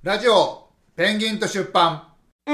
ラジオペンギンと出版。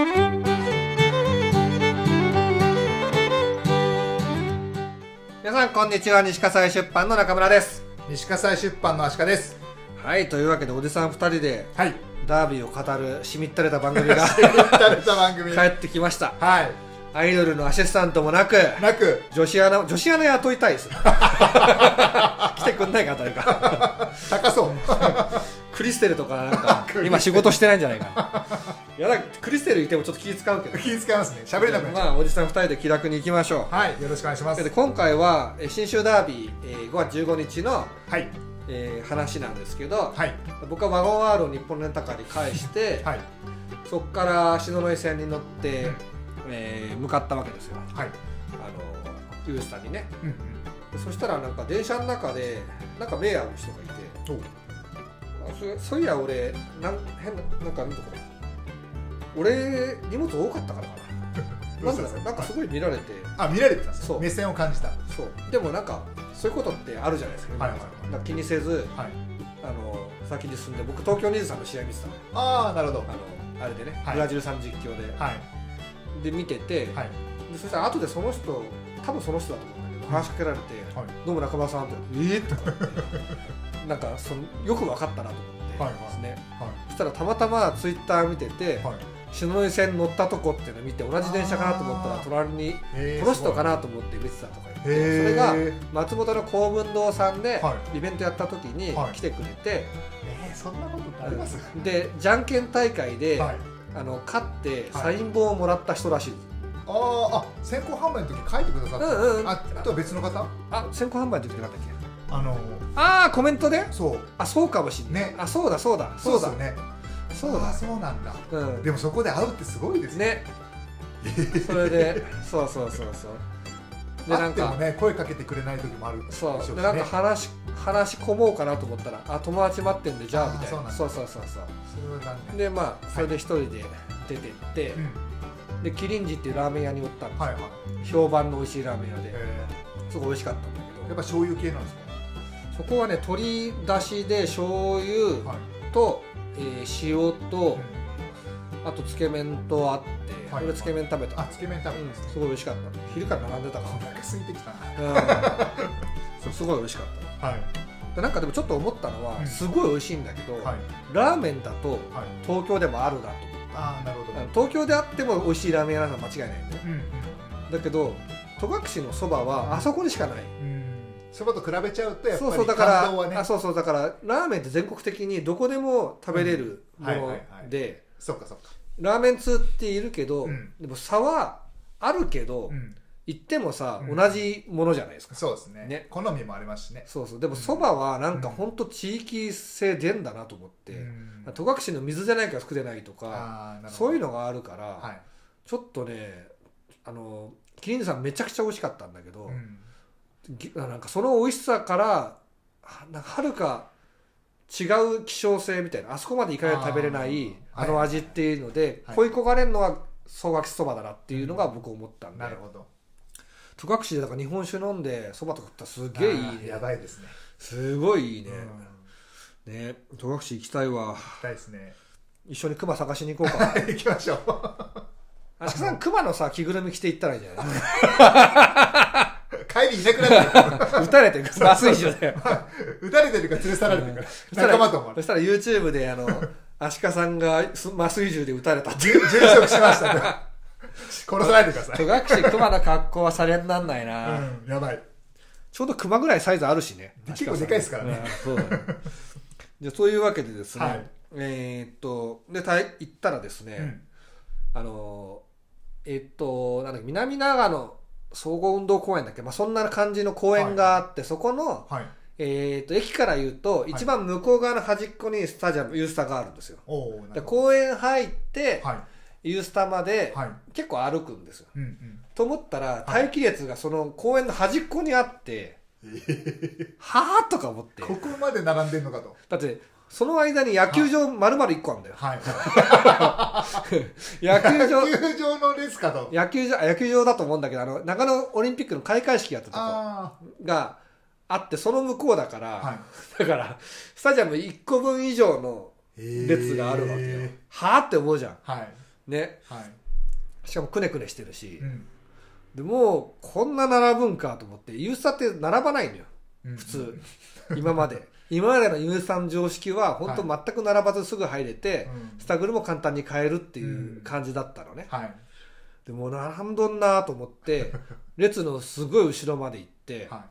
皆さんこんにちは。西葛西出版の中村です。 西葛西出版の足利です。 はい、というわけでおじさん2人ではい。 ダービーを語るしみったれた番組がしみったれた番組。 帰ってきました。 はい。 アイドルのアシスタントもなく女子アナ雇いたいです。来てくんないか誰か。 高そう。 クリステルとかなんか今仕事してないんじゃないかな。いやだクリステルいてもちょっと気使うけど。 気使いますね。喋れなくなっちゃう。 まあおじさん2人で気楽に行きましょう。 はい、よろしくお願いします。 で今回は新州ダービー5月15日のはい。 話なんですけど、 はい。 僕はワゴン R を日本レンタカーに返して、 はい。 そこから篠ノ井線に乗って、向かったわけですよ。 はい。 ユースタにね。 うんでそしたらなんか電車の中でなんか目合う人がいて、そういや俺変ななんか見とこれ俺荷物多かったからかな。なんかすごい見られて、 あ、見られてたんです。 そう、 目線を感じた。 そうでもなんかそういうことってあるじゃないですか。 はいはい。 なんか気にせず、 はい。 先に進んで、僕東京23の試合見てたの。 ああ、なるほど。 あれでね、 はいブラジルさん実況で、 はい。 で見てて、 はい。 でそしたら後でその人、多分その人だと思うんだけど、話しかけられてはい 「どうも中村さん」って「とかってなんかよく分かったなと思ってですね。そしたらたまたまツイッター見てて、 はい。 篠ノ井線乗ったとこっていうのを見て、同じ電車かなと思ったら隣にこの人かなと思って見てたとか言って、それが松本の公文堂さんでイベントやった時に来てくれて、 そんなことってあります？ でじゃんけん大会ではい。 勝ってサイン本をもらった人らしいです。 あ、先行販売の時書いてくださった。あとは別の方？ 先行販売の時ってなかったっけ？コメントで？ そう。 そうかもしんない。そうだそうだそうだね。 そうだ。 そうなんだ。でもそこで会うってすごいですね。 それでそうでなんかね、声かけてくれない時もある。 そうでなんか話し込もうかなと思ったら、友達待ってんでじゃあみたいな。そうでまあそれで一人で出てってでキリンジっていうラーメン屋におったんですよ。評判の美味しいラーメン屋ですごい美味しかったんだけど、 やっぱ醤油系なんですか？ そこはね、鶏だしで醤油と塩とあとつけ麺とあって、俺つけ麺食べた。 つけ麺食べた。 すごい美味しかった。昼から並んでたから。 お腹空いてきたな。 すごい美味しかった。 はい。 なんかでもちょっと思ったのは、すごい美味しいんだけど、ラーメンだと東京でもあるなと思った。 なるほど。 東京であっても美味しいラーメン屋なのは間違いないんで。だけど戸隠のそばはあそこにしかない。 そばと比べちゃうとやっぱりだからラーメンって全国的にどこでも食べれるもので、ラーメン通っているけど、でも差はあるけど、行ってもさ同じものじゃないですか。 そうですね。好みもありますしね。 でもそばはなんか本当地域性出んだなと思って、戸隠の水でないから服でないとかそういうのがあるから、ちょっとねキリンジさんめちゃくちゃ美味しかったんだけど、なんかその美味しさからなんかはるか違う希少性みたいな、あそこまでいかないと食べれない味っていうので恋焦がれるのは総垣そばだなっていうのが僕思ったんで。 なるほど。 戸隠でだから日本酒飲んでそばとか食ったらすげえいいね。 やばいですね。 すごいいいね。ね、戸隠行きたいわ。 行きたいですね。 一緒に熊探しに行こうか。 行きましょう。 あしかさん熊のさ着ぐるみ着て行ったらいいじゃない。 帰りいなくなってる。 撃たれてる麻酔銃で。 撃たれてるか連れ去られてるか。仲間と思う。 そしたら YouTube でアシカさんが麻酔銃で撃たれたって殉職しましたね。殺さないでください。 戸隠熊の格好はされになんないな。 やばい。 ちょうど熊ぐらいサイズあるしね。 結構でかいですからね。 じゃあそういうわけでですね。で行ったらですね、なんだっけ、南長野総合運動公園だっけ、そんな感じの公園があって、そこの駅から言うと一番向こう側の端っこにスタジアムユースタがあるんですよ。で公園入ってユースタまで結構歩くんですよ。と思ったら待機列がその公園の端っこにあって、はぁとか思って、 ここまで並んでんのかと。 だってその間に野球場丸々1個あるんだよ。野球場のレースかと。 野球場だと思うんだけど、長野オリンピックの開会式やったとこがあって、その向こうだから、だからスタジアム1個分以上の列があるわけよ。はあって思うじゃん、 はい、 ね、 はい、 しかもくねくねしてるし、 うん、 でもうこんな並ぶんかと思って、ユースタって並ばないのよ、 うん、 普通今までのユースタの常識は本当全く並ばずすぐ入れて、はい、スタグルも簡単に買えるっていう感じだったのね、 はい、 でもう並んどんなと思って列のすごい後ろまで行って、はい、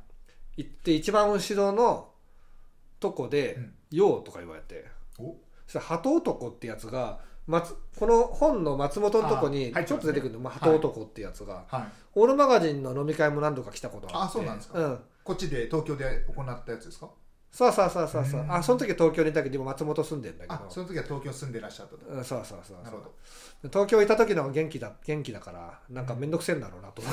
行って一番後ろのとこで「よう」とか言われて、そしたら鳩男ってやつがこの本の松本のとこにちょっと出てくるの、鳩男ってやつが、オールマガジンの飲み会も何度か来たことがあって。 あ、そうなんですか、うん、こっちで東京で行ったやつですか。 そうそうそうそうそう、その時は東京にいたけど今松本住んでるんだけど、 その時は東京住んでらっしゃったと、 そうそうそうそう、 なるほど。 東京いた時の元気だからなんか面倒くせえんだろうなと思って、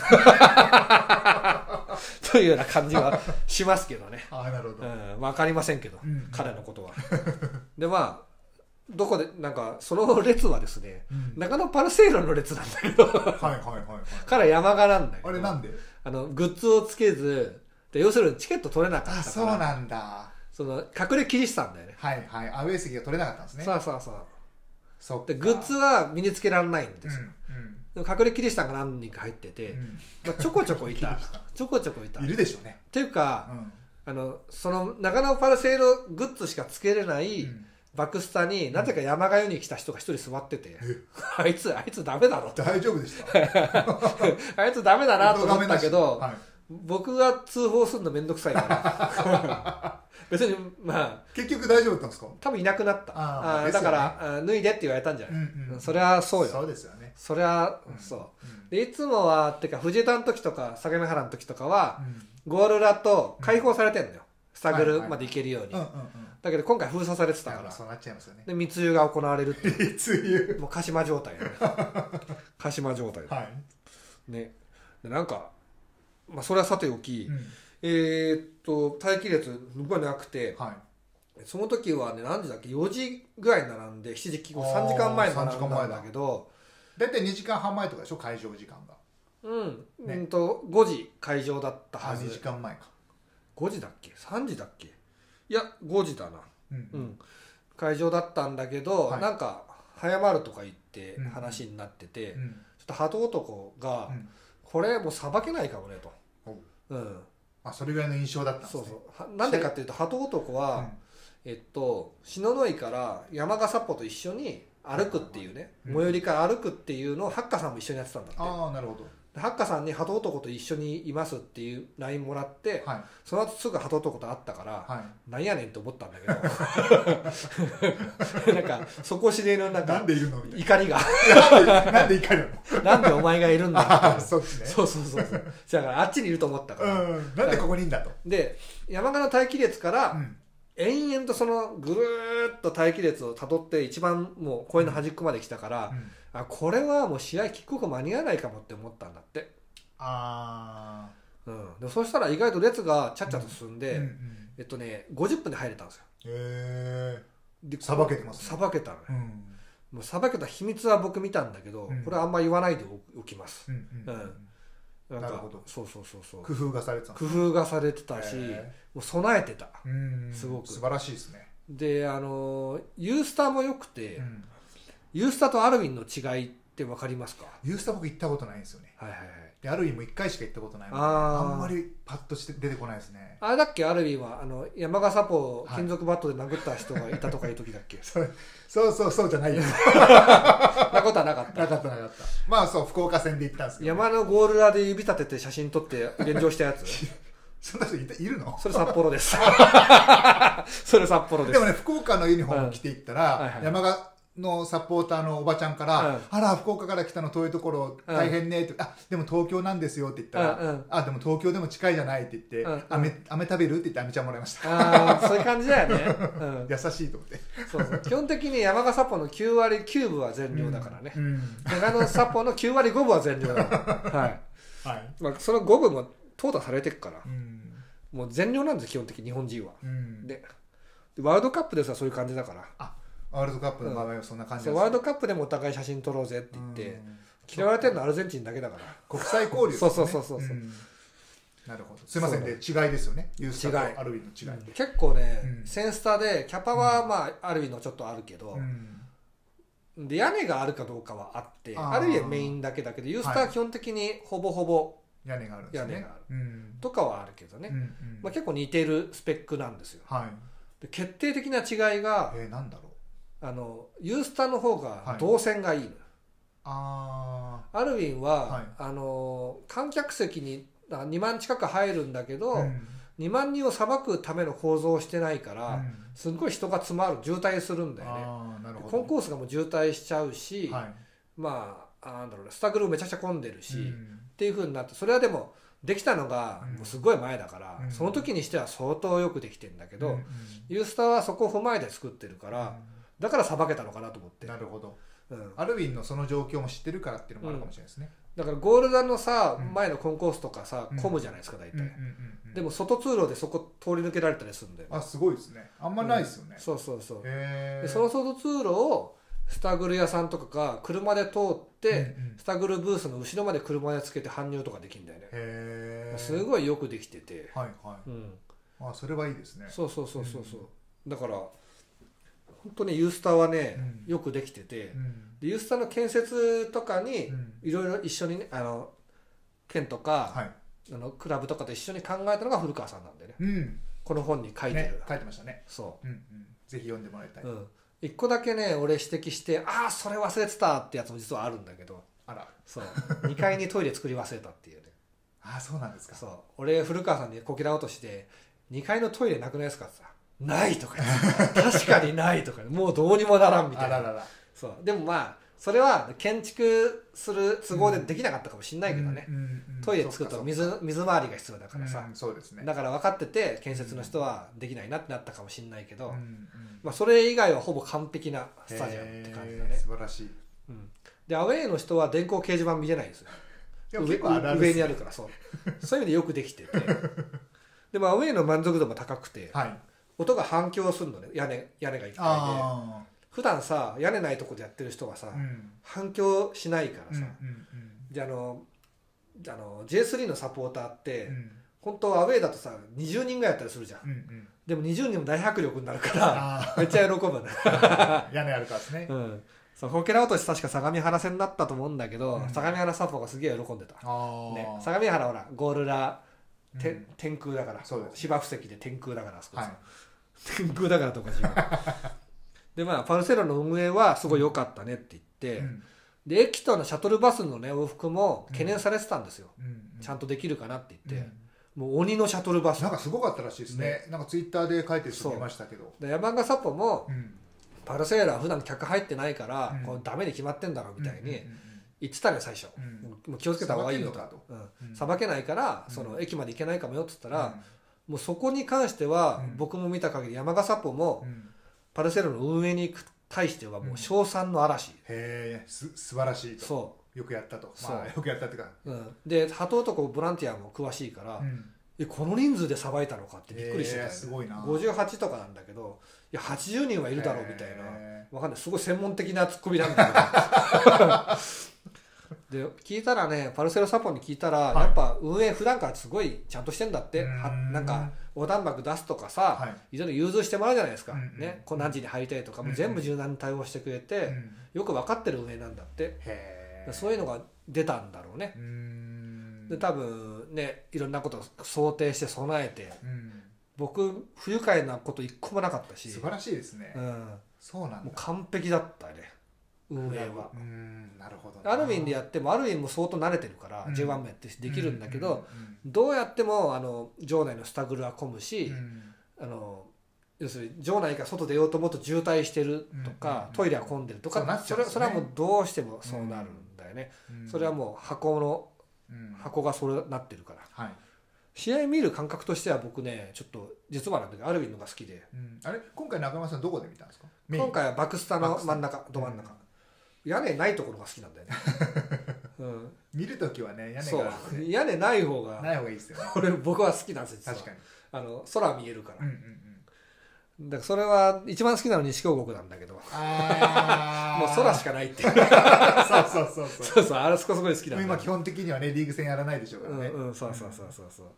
というような感じはしますけどね。 あ、なるほど、 分かりませんけど、彼のことは。でまあどこでなんかその列はですね、中野パルセイロの列なんだけど、彼山鹿なんだけど、 あれなんでグッズをつけずで、要するにチケット取れなかったから。あ、 そうなんだ。 その隠れキリシタンだよね。 はいはい、アウェー席が取れなかったんですね。 そうそうそう。でグッズは身につけられないんですよ、でも隠れキリシタンが何人か入ってて、ちょこちょこいたちょこちょこいたいるでしょうね。 っていうか、その中野パルセイログッズしかつけれないバクスタになぜか山鹿湯に来た人が一人座ってて、あいつダメだろ、 大丈夫でしたあいつダメだなと思ったけど、僕が通報するのめんどくさいから別にまあ結局大丈夫だったんですか。 多分いなくなった。だから脱いでって言われたんじゃない、それはそうよ。 そうですよね。 それはそうで、いつもはってか藤枝の時とか相模原の時とかはゴール裏と開放されてんだよ、スタグルまで行けるように。だけど今回封鎖されてたから、 そうなっちゃいますよね。 で密輸が行われるっていう密輸もう鹿島状態よね鹿島状態ね。でなんかまあそれはさておき、待機列僕はなくて、その時はね何時だっけ、4時ぐらいに並んで7時3時間前に並んだんだけど、 大体2時間半前とかでしょ、会場時間が。 5時会場だったはず。 2時間前か。 5時だっけ3時だっけ、いや5時だな、会場だったんだけど、なんか早まるとか言って話になってて、ちょっと鳩男が、これもうさばけないかもねと、 それぐらいの印象だったんですね。 そうそう、なんでかっていうと鳩男は、篠ノ井から山鹿札幌と一緒に歩くっていうね、最寄りから歩くっていうのをハッカさんも一緒にやってたんだって。 ああ、なるほど。 ハッカさんに鳩男と一緒にいますっていう LINE もらって、その後すぐ鳩男と会ったから、なんやねんって思ったんだけどなんかそこ知れのなんでいるのみたいな怒りがなんで怒るのなんでお前がいるんだそうですね。 そうだからあっちにいると思ったから、 なんでここにいんだと。 で山鹿の待機列から、延々とそのぐるーっと待機列をたどって一番もう公園の端っこまで来たから、これはもう試合キックオフ間に合わないかもって思ったんだって。でそしたら意外と列がちゃっちゃと進んで、50分で入れたんですよ。 でさばけてますね。 さばけたのね、もうさばけた秘密は僕見たんだけど、これはあんま言わないでおきます。 なるほど。 そう工夫がされてた。 工夫がされてたし、もう備えてた。すごく素晴らしいですね。 でユースターも良くて、ユースタとアルウィンの違いって分かりますか？ ユースタ僕行ったことないんですよね。でアルウィンも1回しか行ったことないので、あんまりパッとして出てこないですね。 あれだっけ、アルウィンは山鹿サポを金属バットで殴った人がいたとかいう時だっけ？ そうじゃないよ。 なことはなかった。 なかった。まあそう福岡戦で行ったんですけど、 山のゴール裏で指立てて写真撮って現状したやつ。 そんな人いるの？ それ札幌です。それ札幌です。 でもね、福岡のユニフォーム着ていったら、山鹿のサポーターのおばちゃんから、あら福岡から来たの遠いところ大変ねって、でも東京なんですよって言ったら、でも東京でも近いじゃないって言って、飴食べるって言って飴ちゃんもらいました。 そういう感じだよね。 優しいと思って。 そう基本的に山鹿サポの9割9分は全量だからね。長野サポの9割5分は全量だから。その5分も淘汰されてるから、もう全量なんです基本的に日本人は。でワールドカップでさそういう感じだから。 ワールドカップの場合はそんな感じです、 ワールドカップでもお互い写真撮ろうぜって言って、嫌われてるのはアルゼンチンだけだから。 国際交流ですね。そう。 なるほど。すいません、で違いですよね、ユースタとアルウィンの違い。 結構ね、センスタでキャパはまあアルウィンのちょっとあるけど、で屋根があるかどうかはあって、アルウィンはメインだけだけどユースタは基本的にほぼほぼ屋根があるんですね。 屋根があるとかはあるけどね、まあ、結構似てるスペックなんですよ。で決定的な違いが、 なんだろう、ユースタの方が動線がいいのよ。アルウィンは、観客席に2万近く入るんだけど、2万人をさばくための構造をしてないから、すごい人が詰まる、渋滞するんだよね。コンコースがもう渋滞しちゃうし、まあなんだろうね、スタグルめちゃくちゃ混んでるし、っていう風になって、それはでもできたのがもうすごい前だから、その時にしては相当よくできてるんだけど、ユースタはそこを踏まえて作ってるから、だからさばけたのかなと思って。 なるほど。アルウィンのその状況も知ってるからっていうのもあるかもしれないですね。 だからゴールダンのさ、前のコンコースとかさ、混むじゃないですか大体。でも外通路でそこ通り抜けられたりするんだよね。 すごいですね。あんまないですよね。 そうそうそう。でその外通路をスタグル屋さんとかが車で通って、スタグルブースの後ろまで車でつけて搬入とかできるんだよね。すごいよくできてて。 それはいいですね。 そうそうそうそうそう。だから本当にユースターはね、よくできてて、ユースターの建設とかにいろいろ一緒にね、県とか、クラブとかと一緒に考えたのが古川さんなんでね、この本に書いてる、 書いてましたね。 そう、 ぜひ読んでもらいたい。 一個だけね俺指摘して、それ忘れてたってやつも実はあるんだけど、そう2階にトイレ作り忘れたっていうね。 そうなんですか。 そう、俺古川さんにこきら落として2階のトイレなくないですかってさ、ないとか確かにないとか、もうどうにもならんみたいな。そうでもまあそれは建築する都合でできなかったかもしれないけどね、トイレ作ると水回りが必要だからさ、だから分かってて建設の人はできないなってなったかもしれないけど、まあそれ以外はほぼ完璧なスタジアムって感じだね。 素晴らしい。 でアウェーの人は電光掲示板見れないんですよ。上にあるから、そういう意味でよくできててでもアウェーの満足度も高くて、音が反響するのね、屋根がいっぱいで。普段さ屋根ないとこでやってる人はさ、反響しないからさ、じゃJ3 のサポーターって、本当アウェーだとさ20人ぐらいやったりするじゃん、でも20人も大迫力になるからめっちゃ喜ぶね屋根あるからですね。 そうこけら落とし確か相模原戦だったと思うんだけど、相模原サポがすげえ喜んでた、ね、相模原ほらゴールラ天空だから、芝生席で天空だから、天空だからとか違うでまあパルセロの運営はすごい良かったねって言って、で駅とのシャトルバスのね往復も懸念されてたんですよ、ちゃんとできるかなって言って、もう鬼のシャトルバスなんかすごかったらしいですね。なんかツイッターで書いてる人見ましたけど、 山賀サポも、パルセロは普段客入ってないから、こうダメに決まってんだろうみたいに言ってたね最初、もう気をつけた方がいいよと、さばけないからその駅まで行けないかもよって言ったら、もうそこに関しては、僕も見た限り山賀サポも、パルセロの運営に対してはもう称賛の嵐、 素晴らしいと、そうよくやったと、よくやったっていうか、 で鳩男ボランティアも詳しいから、この人数でさばいたのかってびっくりしてたよね。 すごいな。 58とかなんだけど、いや80人はいるだろうみたいな、わかんない、すごい専門的なツッコミなんだけどで聞いたらね、パルセロサポに聞いたら、やっぱ運営普段からすごいちゃんとしてんだって、なんか横断幕出すとかさ、いろいろ融通してもらうじゃないですか、ね、こう何時に入りたいとかも全部柔軟に対応してくれて、よく分かってる運営なんだって。そういうのが出たんだろうね。で多分ね、いろんなことを想定して備えて、僕不愉快なこと一個もなかったし、 素晴らしいですね。そうなんだ。 もう完璧だったね、運営は。 なるほど。 アルウィンでやってもアルウィンも相当慣れてるから J1 もやってできるんだけど、どうやっても場内のスタグルは混むし、要するに場内から外出ようと思うと渋滞してるとか、トイレは混んでるとか、それはもうどうしてもそうなるんだよね。それはもう箱がそうなってるから。試合見る感覚としては僕ね、ちょっと実はなんだけどアルウィンのが好きで。 あれ今回中山さんどこで見たんですか？ 今回はバクスタの真ん中、ど真ん中。屋根ないところが好きなんだよね。 見るときはね、屋根が、 そう、屋根ない方がいいですよね。 僕は好きなんですよ。 確かに。 空見えるから。だからそれは一番好きなの西京極なんだけど、もう空しかないっていう。そうあれそこすごい好きなんだ。 今基本的にはねリーグ戦やらないでしょうからね。 そう。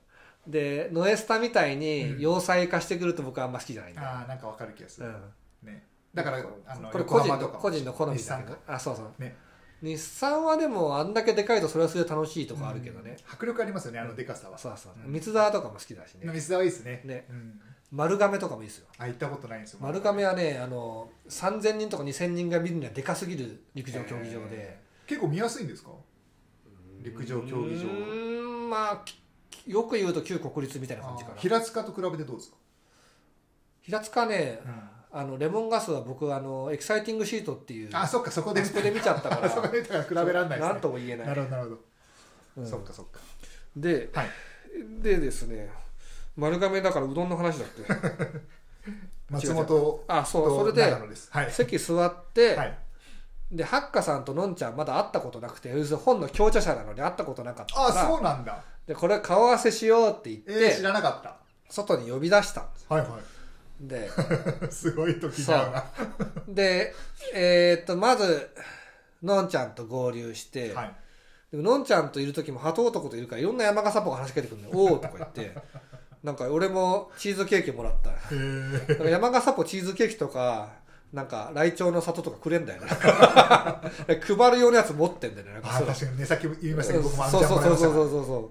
でノエスタみたいに要塞化してくると僕はあんま好きじゃないんだ。 ああ、なんかわかる気がする。ね。だからこれ個人の好みだけど。あ、そうそう。ね。日産はでもあんだけでかいとそれはそれで楽しいとかあるけどね。 迫力ありますよね、あのでかさは。 そうそう。三沢とかも好きだしね。 三沢いいですね。 ね。丸亀とかもいいですよ。 あ、行ったことないんですよ。 丸亀はね、3000人とか2000人が見るにはでかすぎる陸上競技場で。 結構見やすいんですか？陸上競技場。 まあよく言うと旧国立みたいな感じかな。 平塚と比べてどうですか？ 平塚ね、レモンガスは僕エキサイティングシートっていう、 あ、そっか、そこで見ちゃったからそこで見たから比べられないですね。 なんとも言えない。 なるほどなるほど。そっかそっか。 でですね、丸亀だからうどんの話だっけ？ 松本。 あ、そう、それで席座って、でハッカさんとのんちゃんまだ会ったことなくて、本の共著者なのに会ったことなかったから、 あ、そうなんだ。 でこれ顔合わせしようって言って、 知らなかった。 外に呼び出したんです。 はいはい。 ですごい時だな。 でまずのんちゃんと合流して、でものんちゃんといる時も鳩男といるからいろんな山笠っぽく話しかけてくるのよ。おおとか言ってなんか俺もチーズケーキもらった。だから山笠っぽチーズケーキとかなんかライチョウの里とかくれんだよね。配るようなやつ持ってんだよね。 あ、確かにね、さっき言いましたけど僕もそう。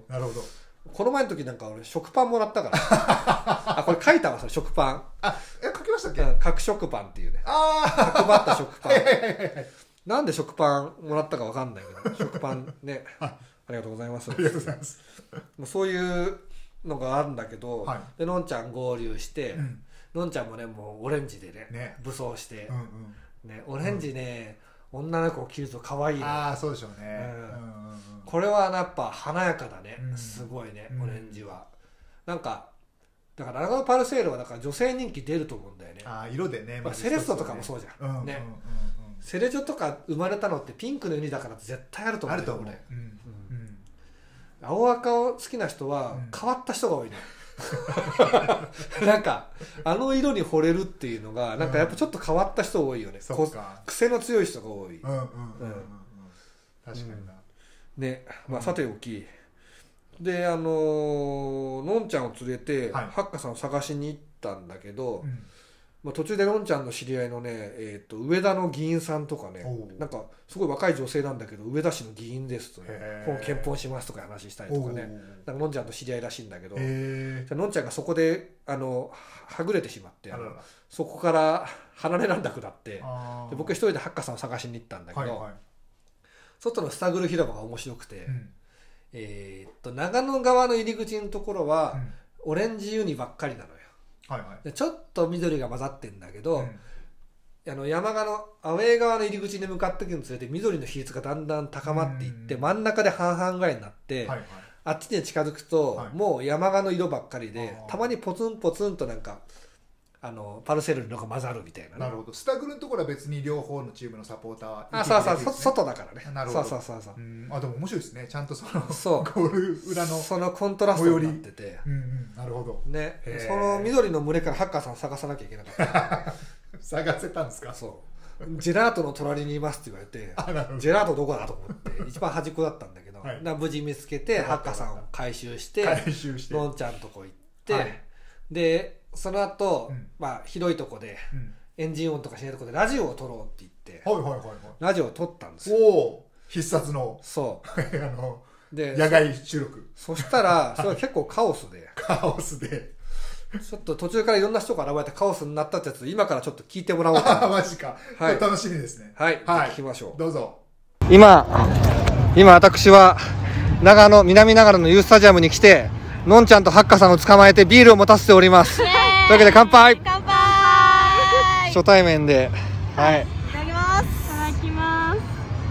なるほど。 この前の時なんか俺食パンもらったから。あ、これ書いたわ、それ食パン。 あ、書きましたっけ？ 角食パンっていうね。角張った食パン。なんで食パンもらったかわかんないけど、食パンね。ありがとうございます。 ありがとうございます。 もうそういうのがあるんだけど、でのんちゃん合流して、のんちゃんもねもうオレンジでね武装して、ねオレンジね女の子を着ると可愛いね。 ああ、そうでしょうね。 これはやっぱ華やかだね。すごいね、オレンジは。なんかだから長野パルセールはだから女性人気出ると思うんだよね。 ああ、色でね。 セレッソとかもそうじゃん。ね。セレジョとか生まれたのってピンクのユニだから絶対あると思う。あると思う。青赤を好きな人は変わった人が多いね。なんか色に惚れるっていうのがなんかやっぱちょっと変わった人多いよね。癖の強い人が多い。確かにな。 ね、まあさておきでのんちゃんを連れてハッカさんを探しに行ったんだけど、まあ、途中でのんちゃんの知り合いのね、上田の議員さんとかね、なんかすごい若い女性なんだけど上田市の議員ですとね、本検討しますとか話したりとかね、なんかのんちゃんと知り合いらしいんだけど、のんちゃんがそこではぐれてしまってそこから離れられなくなって、で僕一人でハッカさんを探しに行ったんだけど、外のスタグル広場が面白くて、長野側の入り口のところはオレンジユニばっかりなのよ。でちょっと緑が混ざってんだけど、山側のアウェー側の入り口に向かっていくにつれて緑の比率がだんだん高まっていって真ん中で半々ぐらいになって、あっちに近づくともう山側の色ばっかりで、たまにポツンポツンとなんかパルセルのが混ざるみたいな。 なるほど。スタグルのところは別に両方のチームのサポーターはそう外だからね。 なるほど。 そうあ、でも面白いですね。ちゃんとそのゴール裏のそのコントラストになってて、 なるほどね。その緑の群れからハッカーさんを探さなきゃいけなかった。 探せたんですか？ そう。ジェラートの隣にいますって言われて、ジェラートどこだと思って一番端っこだったんだけど、無事見つけてハッカーさんを回収してのんちゃんとこ行って、でその後、まあひどいとこで、エンジン音とかしないとこでラジオを撮ろうって言って、ラジオを撮ったんですよ。 必殺ので野外収録。 そしたらそれは結構カオスでちょっと途中からいろんな人が現れてカオスになったってやつ今からちょっと聞いてもらおうかな。 マジか。楽しみですね。 聞きましょう。 どうぞ。 今私は南長野のユースタジアムに来てのんちゃんとハッカさんを捕まえてビールを持たせております。というわけで乾杯。初対面で、 いただきます。いただきます。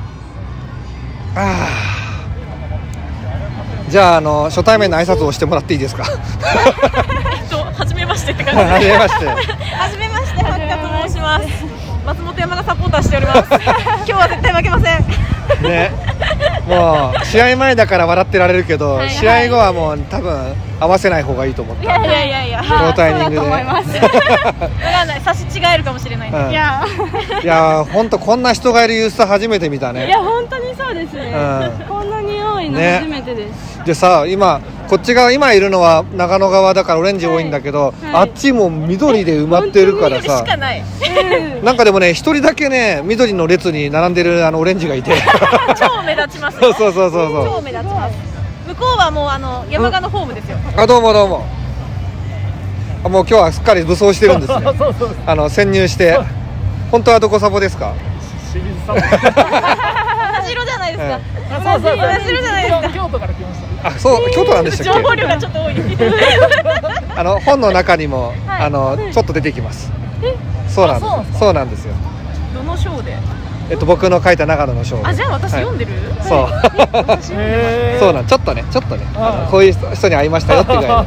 じゃあ初対面の挨拶をしてもらっていいですか？ 初めましてって感じで。初めまして。初めまして、ハッカと申します。松本山がサポーターしております。今日は絶対負けません。 ね。 もう試合前だから笑ってられるけど、試合後はもう多分合わせない方がいいと思った。 いやこのタイミングでそうだと思います。わかんない、差し違えるかもしれないんで。 いや本当こんな人がいるユースタ初めて見たね。 いや本当にそうですね、こんなに多いの初めてです。 でさ、今こっち側今いるのは長野側だからオレンジ多いんだけど、あっちも緑で埋まってるからさ、なんかでもね、一人だけね緑の列に並んでるオレンジがいて超目立ちます。 そう超目立ちます。向こうはもう山鹿のホームですよ。 あ、どうももう今日はすっかり武装してるんですね。潜入して。本当はどこサポですか？ 同じ色じゃないですか。同じ色じゃないですか。京都から来ました。 あ、そう、京都なんでしたっけ？ 情報量がちょっと多い。 本の中にもちょっと出てきます。そうなんですよ。 どの章で？ 僕の書いた長野の章。 あ、じゃあ私読んでる？ そう。そうなん、ちょっとね、こういう人に会いましたよってぐらい。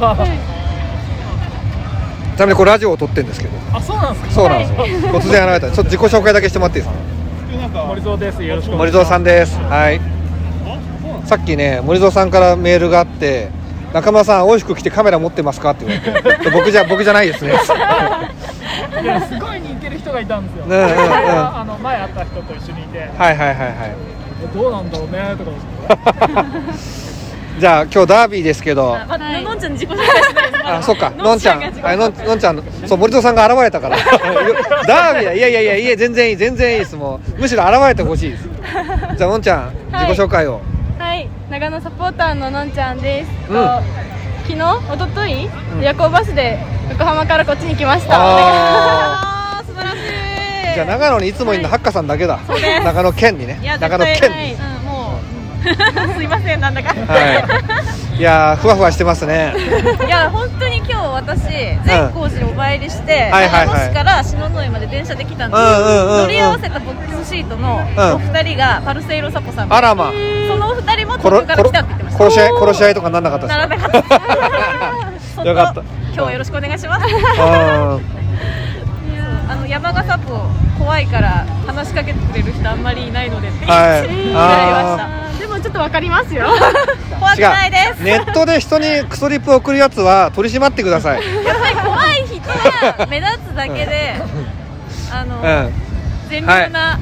ちなみにこれラジオを撮ってるんですけど。 あ、そうなんですか。 そうなんですよ。突然現れた。ちょっと自己紹介だけしてもらっていいですか？ 森蔵です。よろしくお願いします。 森蔵さんです。はい。さっきね、森蔵さんからメールがあって、中村さん、おいしく来てカメラ持ってますかって言われて、僕じゃないですね。 いや、すごい似てる人がいたんですよ。前会った人と一緒にいて。 はい。 どうなんだろうねとか。 じゃあ今日ダービーですけど、 のんちゃん自己紹介しないです。 あ、そっか、のんちゃん、そう、森蔵さんが現れたからダービーだ、いや全然いいです。もうむしろ現れてほしいです。じゃあのんちゃん、自己紹介を。 はい、長野サポーターののんちゃんです。昨日、一昨日、夜行バスで横浜からこっちに来ました。 素晴らしい。 じゃあ長野にいつもいるのハッカさんだけだ。長野県にね。長野県に。 すいません、なんだか。 いやふわふわしてますね。 いや本当に今日私善光寺にお参りして長野市から篠ノ井まで電車で来たんですけど、乗り合わせたボックスシートのお二人がパルセイロサポさんで、 あらま、 そのお二人も東京から来たって言ってました。 殺し合いとかなんなかったですか？ ならなかった。よかった。今日はよろしくお願いします。山鹿サポ怖いから話しかけてくれる人あんまりいないのでって言われました。 でもちょっとわかりますよ。 怖くないです。 ネットで人にクソリップ送るやつは取り締まってください。 やっぱり怖い人が目立つだけで、善良な、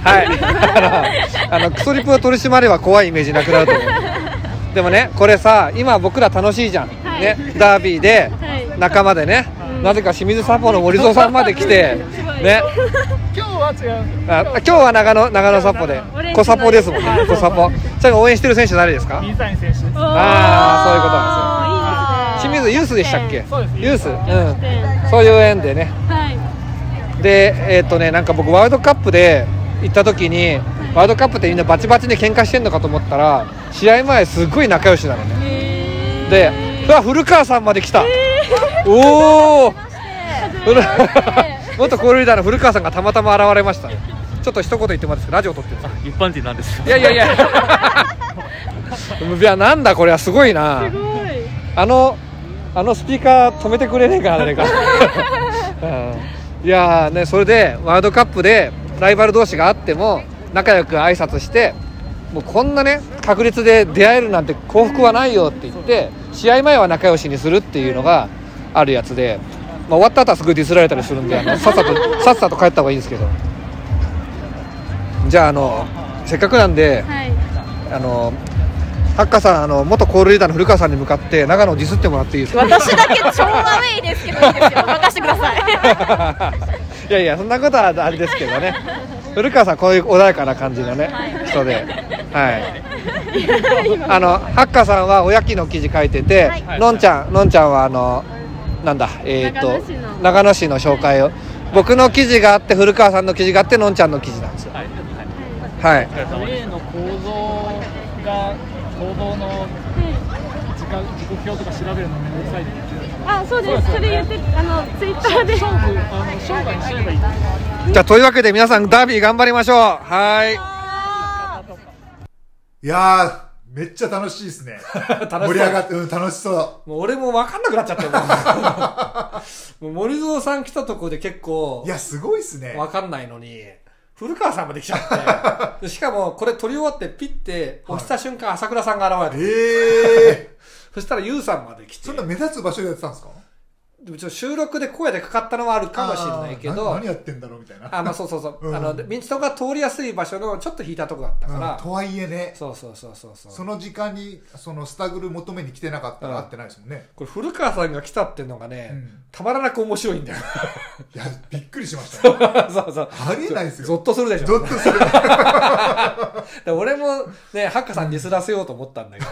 クソリップを取り締まれば怖いイメージなくなると思う。でもね、これさ、今僕ら楽しいじゃん、ね、ダービーで仲間でね、なぜか清水サポの森蔵さんまで来てね。 今日は違う。 今日は長野サポで小サポですもんね。小サポ。それ応援してる選手誰ですか？ 水谷選手です。 ああ、そういうことなんですよ。清水ユースでしたっけ？ユース。そういう縁でね。でなんか僕ワールドカップで行った時に、ワールドカップってみんなバチバチで喧嘩してんのかと思ったら、試合前すっごい仲良しなのね。で、古川さんまで来た。おお。元コールリーダーの古川さんがたまたま現れました。ちょっと一言言ってもらって、ラジオ撮ってるんです。 一般人なんです。 いやいやなんだこれは、すごいな。あのスピーカー止めてくれねえか、誰か。いやね、それでワールドカップでライバル同士があっても仲良く挨拶して、もうこんなね確率で出会えるなんて幸福はないよって言って、試合前は仲良しにするっていうのがあるやつで、終わった後はすごいディスられたりするんで、さっさと帰った方がいいんですけど。じゃあせっかくなんで、ハッカさん、元コールリーダーの古川さんに向かって長野をディスってもらっていいですか？ 私だけ超アウェイですけどいいですよ、任せてください。 いやそんなことはあれですけどね。古川さんこういう穏やかな感じのね、人で、ハッカさんはおやきの記事書いてて、のんちゃんはなんだ長野市の紹介を、僕の記事があって古川さんの記事があってのんちゃんの記事なんですよ。 プレーの構造が行動の時刻表とか調べるのめんどくさいって言ってた。 あ、そうです。それ言ってツイッターで。 生涯にすればいい。 じゃあというわけで皆さんダービー頑張りましょう。 いやーめっちゃ楽しいですね。盛り上がって、楽しそう。 もう俺も分かんなくなっちゃったよ。もう森蔵さん来たとこで結構。 いや、すごいっすね。 分かんないのに。 古川さんまで来ちゃってしかもこれ撮り終わってピッて押した瞬間、朝倉さんが現れて、そしたらユウさんまで来て。 そんな目立つ場所でやってたんですか？ でも収録で声でかかったのはあるかもしれないけど、 何やってんだろうみたいな。 まあそうそうそう、民人が通りやすい場所のちょっと引いたとこだったから、 とはいえね、 その時間にそのスタグル求めに来てなかったら会ってないですもんね。 これ古川さんが来たっていうのがね、たまらなく面白いんだよ。 いや、びっくりしましたね。 そうそう、 ありえないですよ。 ゾッとするでしょ。 ゾッとする。 俺もね、ハッカさんにディスらせようと思ったんだけ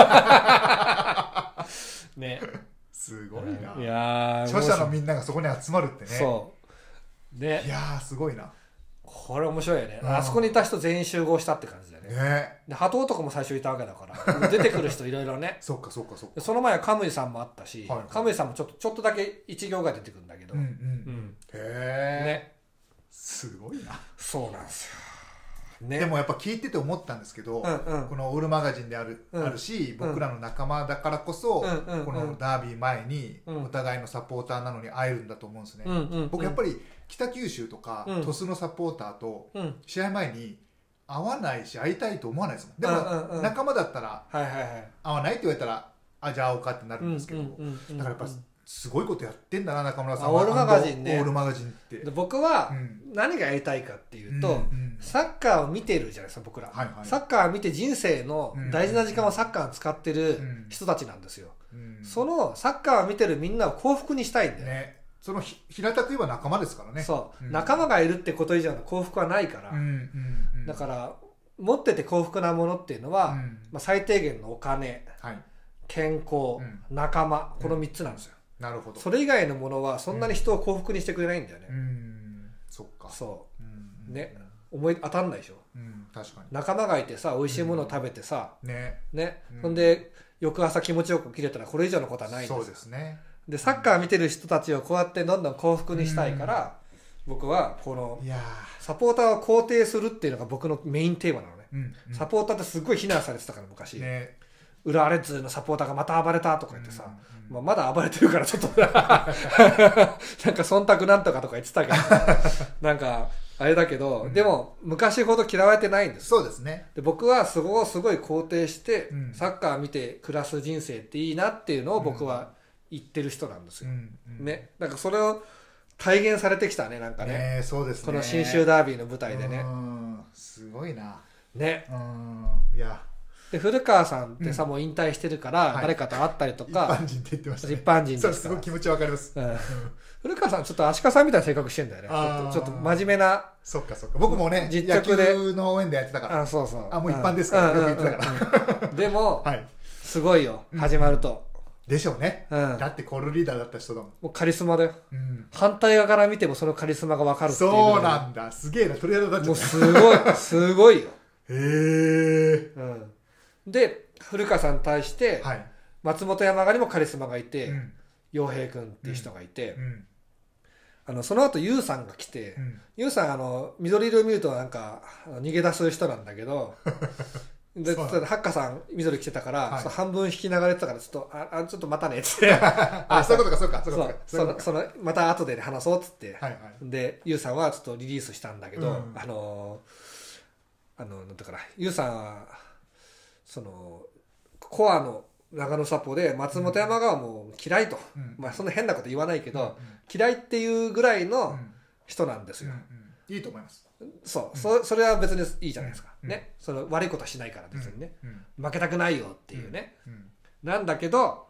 どね。 すごいな。 いや著者のみんながそこに集まるってね。 そうね。 いやすごいな。 これ面白いよね。あそこにいた人全員集合したって感じだよね。で鳩男も最初いたわけだから出てくる人いろいろね。 そっかそっかそっか。 その前はカムイさんもあったし、カムイさんもちょっとだけ一行が出てくるんだけど。へえ。 ね。 すごいな。 そうなんですよ。 ね、でもやっぱ聞いてて思ったんですけど、このオールマガジンであるし、僕らの仲間だからこそ、このダービー前にお互いのサポーターなのに会えるんだと思うんですね。僕やっぱり北九州とか鳥栖のサポーターと試合前に会わないし会いたいと思わないですもん。でも仲間だったら会わないって言われたら、あ、じゃあ会おうかってなるんですけど、だからやっぱすごいことやってんだな、中村さんは。 オールマガジンね。 オールマガジンって。 僕は何がやりたいかっていうと、サッカーを見てるじゃないですか、僕ら。サッカーを見て人生の大事な時間をサッカーに使ってる人たちなんですよ。そのサッカーを見てるみんなを幸福にしたいんだよね。 その平たく言えば仲間ですからね。 そう。仲間がいるってこと以上の幸福はないから。だから、持ってて幸福なものっていうのは、最低限のお金、健康、仲間、この3つなんですよ。 なるほど。 それ以外のものはそんなに人を幸福にしてくれないんだよね。 そっか。 そう。ね。思い当たんないでしょ。 確かに。 仲間がいてさ、美味しいものを食べてさ、 ね。 ほんで、翌朝気持ちよく切れたらこれ以上のことはないんですよ。 そうですね。 で、サッカー見てる人たちをこうやってどんどん幸福にしたいから、僕はこの、サポーターを肯定するっていうのが僕のメインテーマなのね。サポーターってすっごい非難されてたから昔。浦和レッズのサポーターがまた暴れたとか言ってさ、まだ暴れてるからちょっとなんか忖度なんとかとか言ってたけどなんかあれだけど、でも昔ほど嫌われてないんです。 そうですね。 で僕はすごい肯定して、サッカー見て暮らす人生っていいなっていうのを僕は言ってる人なんですよ。ね、なんかそれを体現されてきたね、なんかね。 そうですね。 この信州ダービーの舞台でね。 すごいな。 ね。 いや。 で古川さんってさ、もう引退してるから誰かと会ったりとか、 一般人って言ってましたね。 一般人です。すごい気持ちわかります。 古川さんちょっと足利さんみたいな性格してんだよね。ちょっと真面目な。 そっかそっか。僕もね、野球の応援でやってたから。 そうそう。 もう一般ですから、よく言ってたから。 でもすごいよ、始まると。 でしょうね。だってコールリーダーだった人だもん。 もうカリスマだよ。反対側から見てもそのカリスマがわかるっていう。 そうなんだ。すげえな。鳥肌立っちゃった。 もうすごいよ。 へえ。 で古川さんに対して松本山雅にもカリスマがいて、陽平君っていう人がいて、その後ユウさんが来て、ユウさん緑色を見るとなんか逃げ出す人なんだけどでハッカさん緑着てたから、半分引き流れてたからちょっとまたねっつってそういうことかそうかそのまた後で話そうっつって、でユウさんはちょっとリリースしたんだけど、なんだからユウさんはそのコアの長野サポで松本山雅はもう嫌いと、そんな変なこと言わないけど、嫌いっていうぐらいの人なんですよ。 いいと思います。 それは別にいいじゃないですか、ね。その悪いことはしないから別にね、負けたくないよっていうね、なんだけど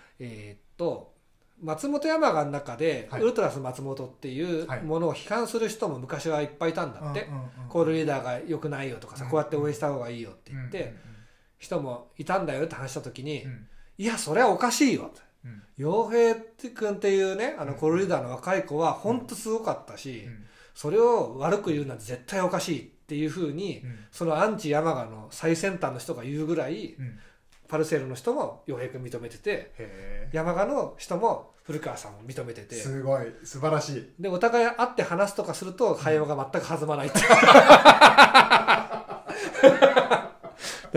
松本山雅の中で、ウルトラス松本っていうものを批判する人も昔はいっぱいいたんだって。コールリーダーが良くないよとかさ、こうやって応援した方がいいよって言って人もいたんだよって話した時に、いやそれはおかしいよと。陽平君っていうね、コールリーダーの若い子は本当すごかったし、それを悪く言うなんて絶対おかしいっていうふうに、そのアンチ山雅の最先端の人が言うぐらい、パルセールの人も陽平君認めてて、山雅の人も古川さんも認めてて、 すごい素晴らしい。 でお互い会って話すとかすると会話が全く弾まないってだ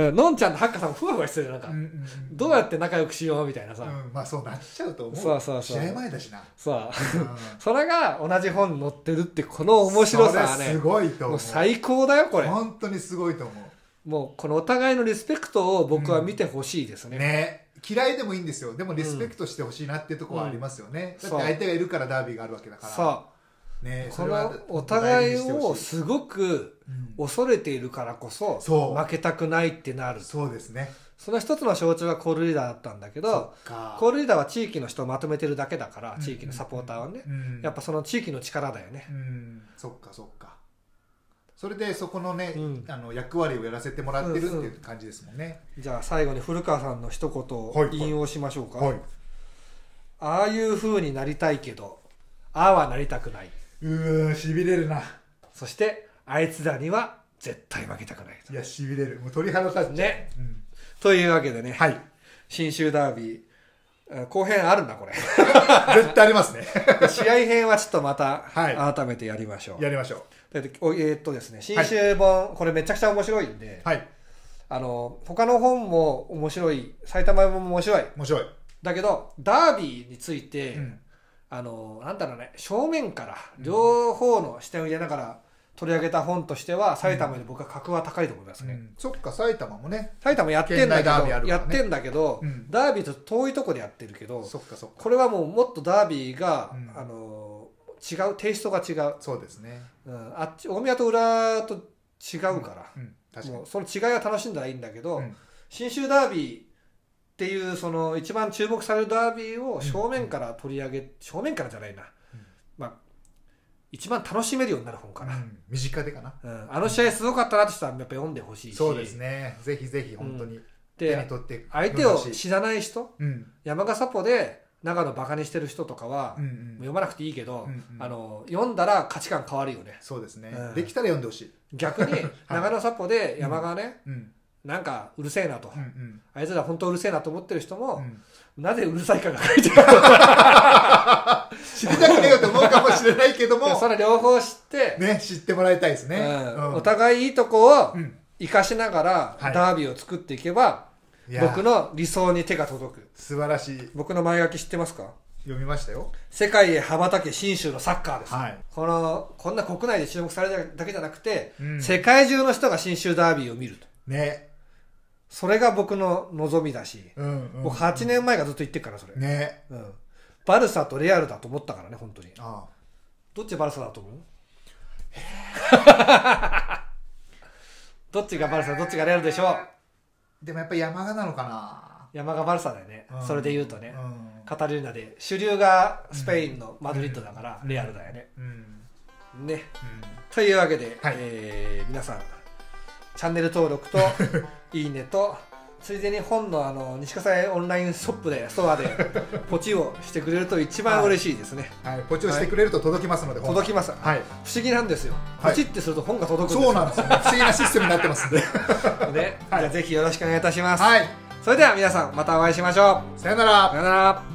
のんちゃんとハッカさんもふわふわしてるなんか、どうやって仲良くしようみたいなさ、 まあそうなっちゃうと思う。 そう試合前だしな。 それが同じ本に載ってるってこの面白さはね、 すごいと思う。 もう最高だよこれ。 本当にすごいと思う。 もうこのお互いのリスペクトを僕は見てほしいですね。 ね、嫌いでもいいんですよ。でもリスペクトしてほしいなっていうところはありますよね。だって相手がいるからダービーがあるわけだから。 そう。ね、このお互いをすごく恐れているからこそ負けたくないってなる。 そうですね。 その一つの象徴がコールリーダーだったんだけど、コールリーダーは地域の人をまとめてるだけだから、地域のサポーターはね、やっぱその地域の力だよね。 そっかそっか。それでそこのね、役割をやらせてもらってるっていう感じですもんね。 じゃあ最後に古川さんの一言を引用しましょうか。ああいう風になりたいけど、ああはなりたくない。 しびれるな。 そしてあいつらには絶対負けたくない。 いや、しびれる。もう鳥肌立っちゃうね。というわけでね、信州ダービー後編あるんだこれ。 絶対ありますね。 試合編はちょっとまた改めてやりましょう。 やりましょう。ですね、信州本これめちゃくちゃ面白いんで、他の本も面白い、埼玉本も面白い。だけどダービーについて、なんだろうね、正面から両方の視点を入れながら取り上げた本としては埼玉より僕は格は高いと思いますね。 そっか、埼玉もね、 埼玉やってんだけど、ダービーと遠いとこでやってるけど、これはもうもっとダービーが違う、テイストが違う。 そうですね。 あっち大宮と浦と違うから、もうその違いは楽しんだらいいんだけど、信州ダービーっていうその一番注目されるダービーを正面から取り上げ、正面からじゃないな、一番楽しめるようになる本かな。 身近でかな。 あの試合すごかったなって人はやっぱ読んでほしいし。 そうですね。ぜひぜひ本当に手に取って相手を知らない人、山賀サポで長野バカにしてる人とかは読まなくていいけど、読んだら価値観変わるよね。 そうですね。できたら読んでほしい。 逆に長野サポで山賀ね、なんかうるせえなと、あいつら本当うるせえなと思ってる人も、なぜうるさいかが書いてある。 知りたくねえよと思うかもしれないけども、 それ両方知ってね、知ってもらいたいですね。 お互いいいとこを生かしながらダービーを作っていけば、僕の理想に手が届く。 素晴らしい。 僕の前書き知ってますか？ 読みましたよ。 世界へ羽ばたけ信州のサッカーです。こんな国内で注目されるだけじゃなくて、世界中の人が信州ダービーを見ると。ね。それが僕の望みだし、僕8年前がずっと言ってるからそれ。ね。バルサとレアルだと思ったからね、本当に。どっちバルサだと思う？どっちがバルサ、どっちがレアルでしょう？ でもやっぱ山賀なのかな。 山賀バルサだよね。それで言うとね。カタルーナで主流がスペインのマドリッドだからレアルだよね。ね。というわけで、皆さんチャンネル登録といいねと、ついでに本の西葛西オンラインショップでストアでポチをしてくれると一番嬉しいですね。 ポチをしてくれると届きますので。 届きます。不思議なんですよ。ポチってすると本が届くんですよ。 そうなんですよ。不思議なシステムになってますんで。 じゃあぜひよろしくお願いいたします。それでは皆さんまたお会いしましょう。 さよなら。 さよなら。